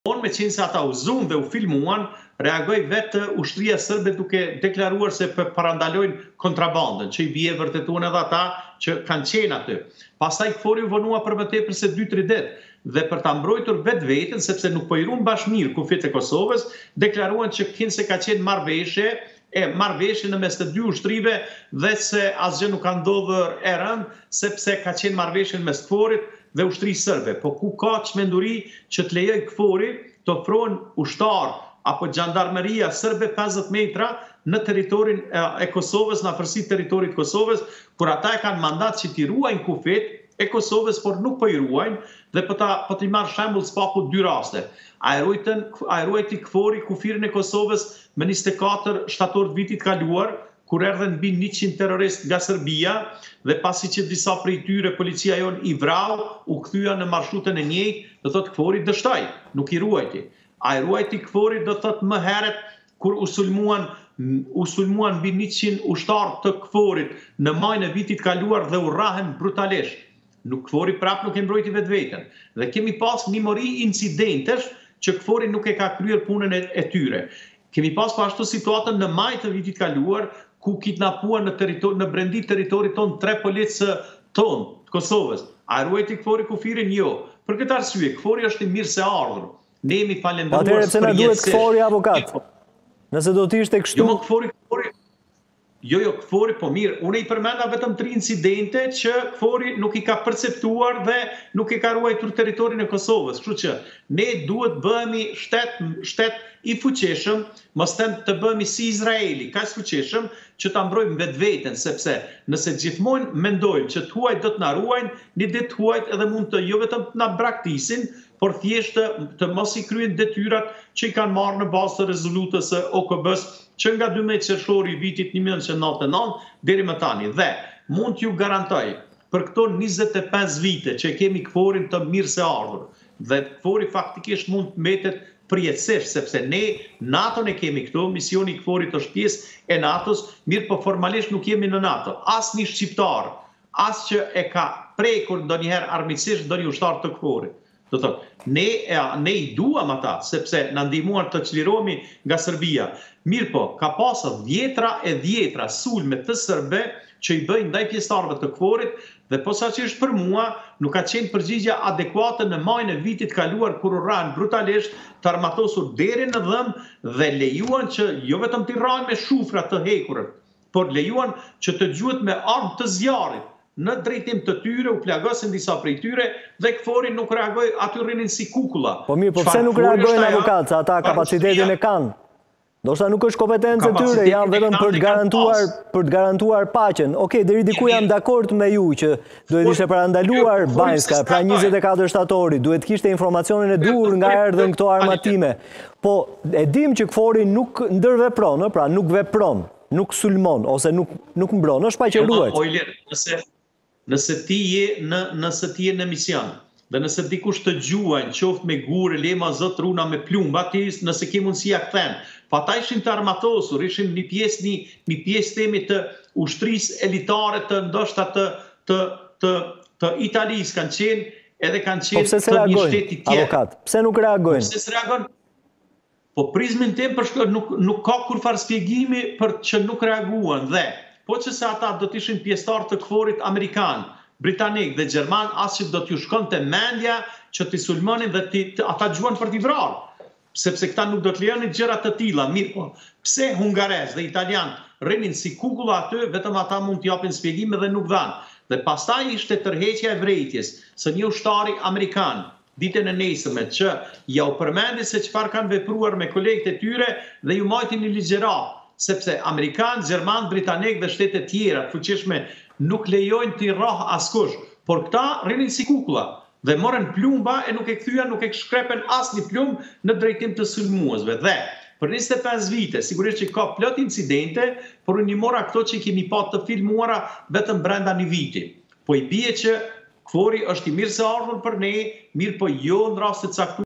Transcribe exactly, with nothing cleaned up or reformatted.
me qenë se ata u zunë dhe u filmuan, reagoi vetë ushtria sërbe duke deklaruar se parandalojnë kontrabandën, që i bie vërtetuan edhe ata që kanë qenë aty. Pastaj Kfori u vonua për më tepër se dy tre ditë dhe për ta mbrojtur vetveten, sepse nuk po i ruan bashmir kufjet e Kosovës, deklaruan që kinse ka qenë marrëveshje e marrëveshje në mes të dy ushtrive dhe se asgjë nuk ka ndodhur e rëndë sepse ka qenë marrëveshje në mes Kforit dhe ushtrisë sërbe. Po ku ka çmenduri që të lejoj Kfori të ofrohen ushtar apo gjandarmeria sërbe pesëdhjetë metra në territorin e Kosovës, në afërsi territorit të Kosovës, kur ata e kanë mandat që t'i ruajnë kufjet e Kosovës, por nuk po i ruajnë dhe po ta po t'i marr shembull spaku dy raste. A e ruajtën a e ruajti Kfori kufirin e Kosovës më njëzet e katër shtator të vitit kaluar, kur erdhen mbi njëqind terroristë nga Serbia dhe pasi që disa prej tyre policia jon i vrau, u kthya në marshutën e njëjtë, do thotë Kfori dështoi, nuk i ruajti. A e ruajti Kfori do thotë më herët kur u sulmuan u sulmuan mbi njëqind ushtar të Kforit në majën e vitit kaluar dhe u rrahen brutalisht. Nuk Kfori prap nuk e mbrojti vetveten. Dhe kemi pas një mori incidentesh që Kfori nuk e ka kryer punën e, e tyre. Kemi pas po ashtu situatën në maj të vitit kaluar, ku kidnapuan në, territor, në brendi teritorit ton tre policë ton të Kosovës. A ruajti Kfori kufirin? Jo. Për këtë arsye, Kfori është i mirë se ardhur. Ne jemi falendëruar për jetësisht. Atëherë pse na duhet Kfori avokat? Nëse do të ishte kështu. Jo, më Kfori, Kfori. Jo, jo, Kfori, po mirë, unë i përmenda vetëm tri incidente që Kfori nuk i ka perceptuar dhe nuk i ka ruajtur territorin e Kosovës. Kështu që ne duhet bëhemi shtet, shtet i fuqishëm, mos të bëhemi si Izraeli, kaq fuqishëm që ta mbrojmë vetveten, sepse nëse gjithmonë mendojmë që të huajt do të na ruajnë, një ditë huajt edhe mund të jo vetëm të na braktisin, por thjesht të, të mos i kryen detyrat që i kanë marrë në bazë të rezolutës së O K B-s që nga dymbëdhjetë qershori i vitit një mijë e nëntëqind e nëntëdhjetë e nëntë deri më tani. Dhe mund t'ju garantoj për këto njëzet e pesë vite që kemi Kforin të mirë se ardhur, dhe Kfori faktikisht mund të mbetet përjetësisht, sepse ne NATO e kemi këtu, misioni i Kforit është pjesë e NATO-s, mirë po formalisht nuk jemi në NATO. Asnjë shqiptar, as që e ka prekur ndonjëherë armiqësisht ndonjë ushtar të Kforit. Do thotë, ne, ne i duam ata, sepse na ndihmuan të çlirohemi nga Serbia. Mirë po, ka pasur dhjetra e dhjetra sulme të sërbe që i bëjnë ndaj pjesëtarëve të Kforit dhe posaçërisht për mua nuk ka qenë përgjigje adekuate në majën e vitit kaluar kur u rranë brutalisht të armatosur deri në dhëmbë dhe lejuan që jo vetëm të rranë me shufra të hekurët, por lejuan që të gjuhet me armë të zjarrit. Në drejtim të tyre u plagosin disa prej tyre dhe Kfori nuk reagoi, aty rrinin si kukulla. Po mirë, po pse nuk reagojnë avokat, se ata kapacitetin e kanë? Ndoshta nuk është kompetencë e tyre, janë vetëm për të garantuar për të garantuar paqen. Okej, deri diku jam dakord me ju që duhet ishte parandaluar Banjska pra njëzet e katër shtatorit, duhet kishte informacionin e duhur nga erdhën këto armatime. Po e dim që Kfori nuk ndërvepron, pra nuk vepron, nuk sulmon ose nuk nuk mbron, është paqëruar. Nëse Nëse ti je në nëse ti je në mision dhe nëse dikush të gjuajnë qoftë me gurë, lema zot runa me plumba, ti nëse ke mundësi ja kthen. Po ata ishin të armatosur, ishin një pjesë një, një pjesë temi të ushtrisë elitare të ndoshta të të të, të Italisë kanë qenë, edhe kanë qenë po të një shteti tjetër. Avokat, pse nuk reagojnë? Pse s'reagojnë? Po prizmin tim për shkak nuk nuk ka kurfar shpjegimi për që nuk reaguan dhe po që se ata do të ishin pjesëtar të Kforit amerikan, britanik dhe gjerman, as që do t'ju shkonte mendja që t'i sulmonin dhe t'i, ata gjuan për t'i vrarë, sepse këta nuk do të lejonin gjëra të tilla. Mirë po, pse hungarez dhe italian rrinin si kukulla aty, vetëm ata mund t'i japin shpjegime dhe nuk dhanë. Dhe pastaj ishte tërheqja e vrejtjes së një ushtari amerikan ditën e nesërme që ja u përmendi se çfarë kanë vepruar me kolegët e tyre dhe ju majtin një ligjërat, sepse Amerikan, Gjerman, Britanik dhe shtetet tjera fuqishme nuk lejojnë t'i rrah askush, por këta rrinin si kukulla dhe morën plumba e nuk e kthyen, nuk e shkrepen asnjë plumbë në drejtim të sulmuesve. Dhe për njëzet e pesë vite, sigurisht që ka plot incidente, por unë i mora këto që kemi pa të filmuara vetëm brenda një viti. Po i bie që Kfori është i mirë se ardhur për ne, mirë po jo në raste të caktuara.